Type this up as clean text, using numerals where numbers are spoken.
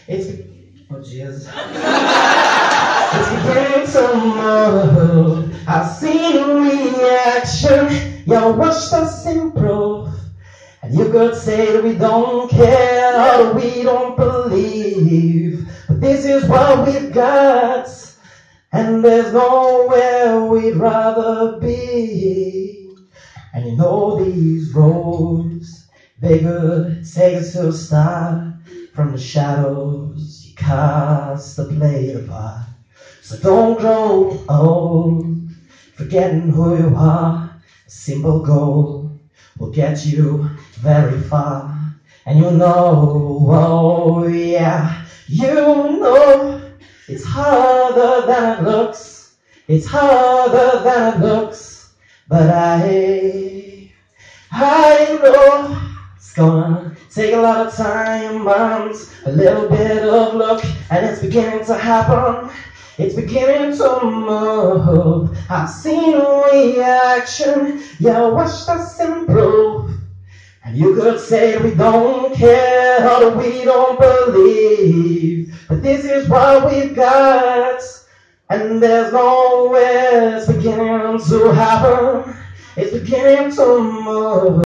It's oh Jesus. It's beginning to move. I've seen reaction. You watched us improve. And you could say that we don't care or that we don't believe. But this is what we've got. And there's nowhere we'd rather be. And you know these roads, they could take us to a start. From the shadows you cast to play the part. So don't grow old, forgetting who you are. A simple goal will get you very far. And you know, oh yeah, you know it's harder than it looks. It's harder than it looks. But I know it's gonna take a lot of time and a little bit of luck. And it's beginning to happen. It's beginning to move. I've seen reaction. Yeah, watched us improve. And you could say we don't care or that we don't believe. But this is what we've got. And there's nowhere it's beginning to happen. It's beginning to move.